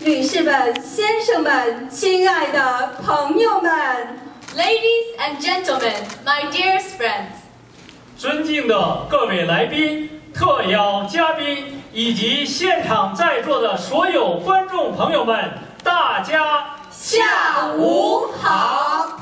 女士们、先生们、亲爱的朋友们 ，Ladies and gentlemen, my dearest friends， 尊敬的各位来宾、特邀嘉宾以及现场在座的所有观众朋友们，大家下午好。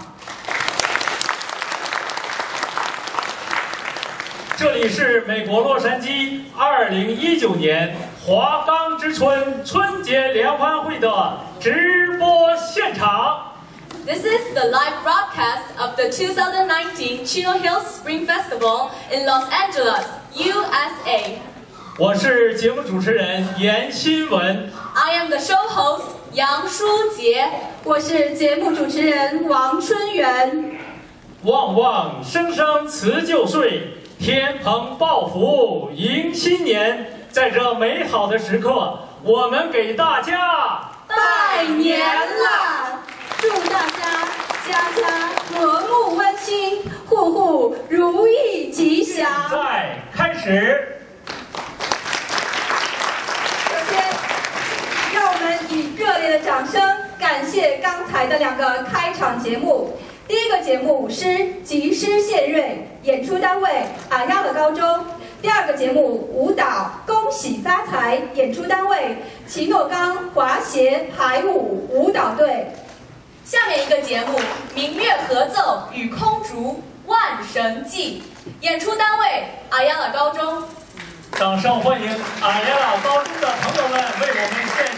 这里是美国洛杉矶2019年华冈之春春节联欢会的直播现场。 This is the live broadcast of the 2019 Chino Hills Spring Festival in Los Angeles, USA. 我是节目主持人严新文。 I am the show host 杨舒杰。 我是节目主持人王春元。 旺旺声声辞旧岁，天蓬报福迎新年。在这美好的时刻，我们给大家拜年啦！祝大家家家和睦温馨，户户如意吉祥。 现在开始。 首先，让我们以热烈的掌声感谢刚才的2个开场节目。第一个节目诗集诗献瑞，演出单位阿亚的高中。第2个节目舞蹈恭喜发财，演出单位奇诺冈滑鞋排舞舞蹈队。 下面一个节目明月合奏与空竹万神记，演出单位阿亚拉高中。 掌声欢迎阿亚拉高中的朋友们为我们献